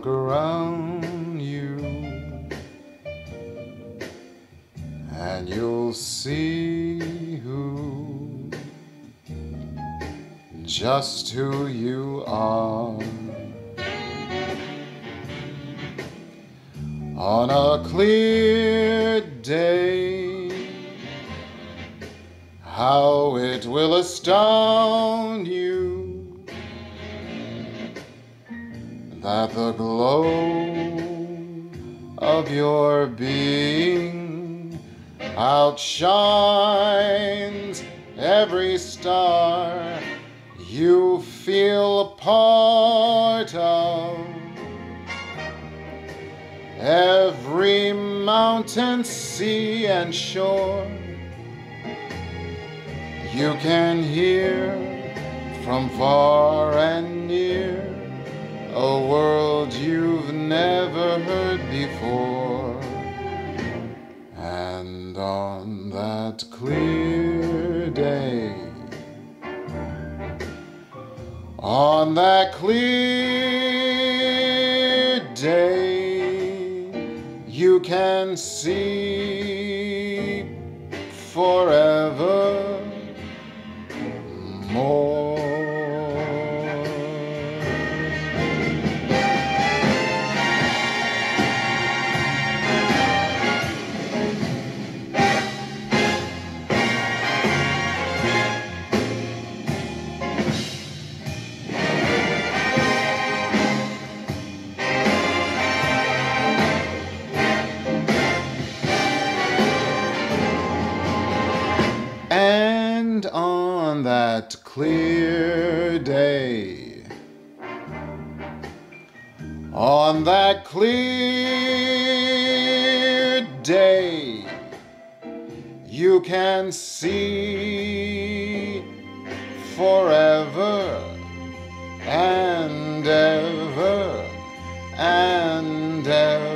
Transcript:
look around you, and you'll see just who you are. On a clear day, how it will astound you that the glow of your being outshines every star you feel a part of. Every mountain, sea, and shore you can hear from far and near, a world you've never heard before. And on that clear day, on that clear day, you can see forever more. And on that clear day, on that clear day, you can see forever and ever and ever.